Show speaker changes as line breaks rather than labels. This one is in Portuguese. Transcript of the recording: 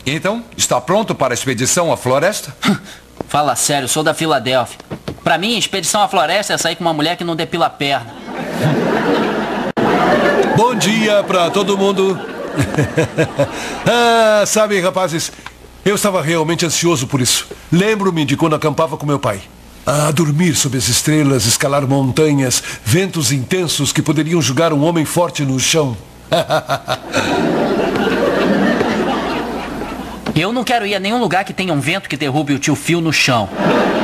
Então, está pronto para a expedição à floresta?
Fala sério, sou da Filadélfia. Pra mim, expedição à floresta é sair com uma mulher que não depila a perna.
Bom dia pra todo mundo. Sabem, rapazes, eu estava realmente ansioso por isso. Lembro-me de quando acampava com meu pai. Dormir sob as estrelas, escalar montanhas, ventos intensos que poderiam jogar um homem forte no chão.
Eu não quero ir a nenhum lugar que tenha um vento que derrube o tio Phil no chão.